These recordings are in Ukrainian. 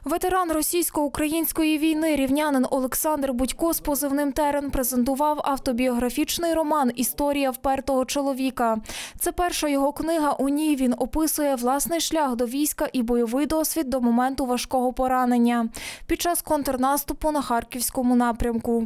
Ветеран російсько-української війни, рівнянин Олександр Будько з позивним «Терен» презентував автобіографічний роман «Історія впертого чоловіка». Це перша його книга. У ній він описує власний шлях до війська і бойовий досвід до моменту важкого поранення під час контрнаступу на Харківському напрямку.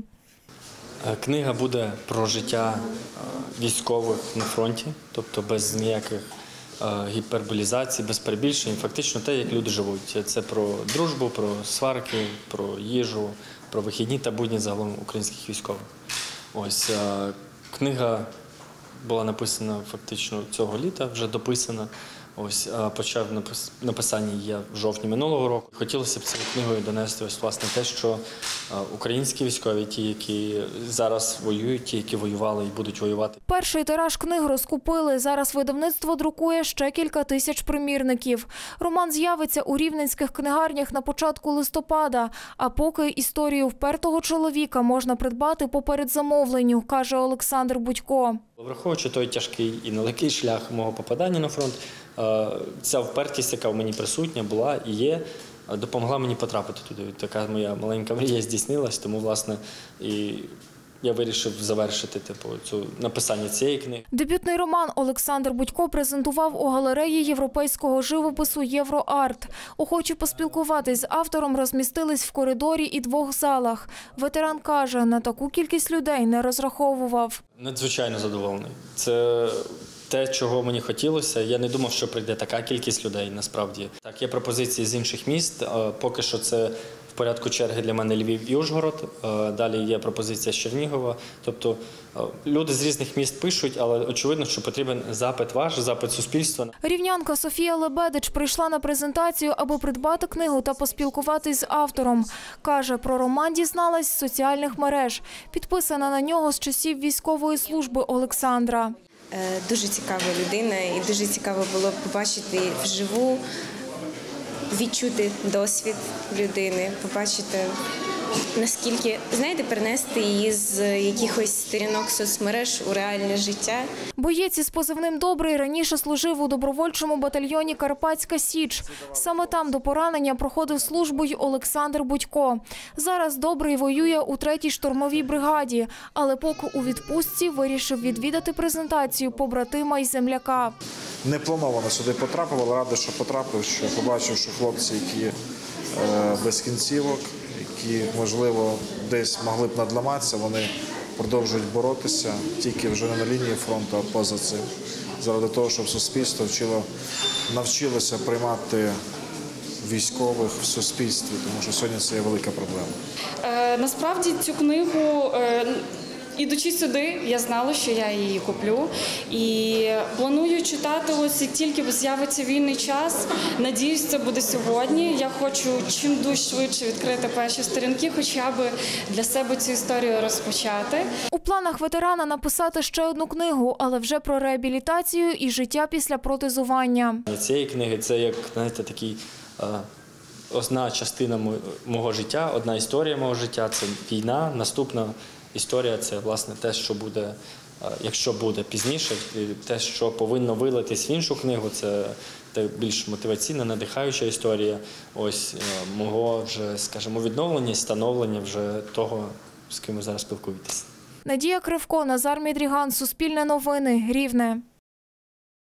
Книга буде про життя військових на фронті, тобто без ніяких гіперболізацій, без перебільшень. Фактично те, як люди живуть. Це про дружбу, про сварки, про їжу, про вихідні та будні загалом українських військових. Ось книга була написана фактично цього літа, вже дописана. Ось почав написання я в жовтні минулого року. Хотілося б цією книгою донести ось власне те, що українські військові, ті, які зараз воюють, ті, які воювали і будуть воювати. Перший тираж книг розкупили. Зараз видавництво друкує ще кілька тисяч примірників. Роман з'явиться у рівненських книгарнях на початку листопада. А поки історію впертого чоловіка можна придбати по передзамовленню, каже Олександр Будько. Враховуючи той тяжкий і нелегкий шлях мого попадання на фронт, ця впертість, яка в мені присутня була і є, допомогла мені потрапити туди. Така моя маленька мрія здійснилась, тому, власне, і я вирішив завершити написання цієї книги. Дебютний роман Олександр Будько презентував у галереї європейського живопису «Євроарт». Охочі поспілкуватись з автором розмістились в коридорі і двох залах. Ветеран каже, на таку кількість людей не розраховував. Надзвичайно задоволений. Це те, чого мені хотілося. Я не думав, що прийде така кількість людей, насправді. Так, є пропозиції з інших міст. Поки що це в порядку черги для мене Львів і Ужгород. Далі є пропозиція з Чернігова. Тобто люди з різних міст пишуть, але очевидно, що потрібен запит ваш, запит суспільства. Рівнянка Софія Лебедич прийшла на презентацію, аби придбати книгу та поспілкуватись з автором. Каже, про роман дізналась з соціальних мереж. Підписана на нього з часів військової служби Олександра. Дуже цікава людина і дуже цікаво було побачити вживу, відчути досвід людини, побачити, наскільки, знаєте, перенести її з якихось сторінок соцмереж у реальне життя. Боєць із позивним «Добрий» раніше служив у добровольчому батальйоні «Карпатська Січ». Саме там до поранення проходив службу й Олександр Будько. Зараз «Добрий» воює у 3-й штурмовій бригаді, але поки у відпустці вирішив відвідати презентацію побратима й земляка. Не плановано сюди потрапив, але радий, що потрапив, що побачив, що хлопці, які без кінцівок, які, можливо, десь могли б надламатися, вони продовжують боротися, тільки вже не на лінії фронту, а поза цим, заради того, щоб суспільство навчилося приймати військових в суспільстві, тому що сьогодні це є велика проблема. Насправді цю книгу, ідучи сюди, я знала, що я її куплю. І планую читати, ось як тільки з'явиться вільний час. Надіюсь, це буде сьогодні. Я хочу чим дуже швидше відкрити перші сторінки, хоча б для себе цю історію розпочати. У планах ветерана написати ще одну книгу, але вже про реабілітацію і життя після протезування. Цієї книги це як, знаєте, такий одна частина мого життя, одна історія мого життя – це війна, наступна історія – це, власне, те, що буде, якщо буде пізніше, те, що повинно вилитись в іншу книгу, це більш мотиваційна, надихаюча історія ось мого вже, скажімо, відновлення і становлення вже того, з ким ви зараз спілкуєтесь. Надія Кривко, Назар Мідріган, Суспільне новини, Рівне.